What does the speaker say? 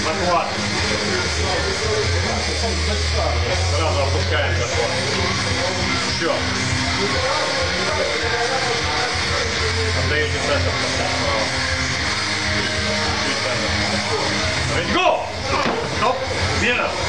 Захват. Сразу опускаем захват. Еще. Отдаете центр. Чуть центр. Go! Стоп! Вверх!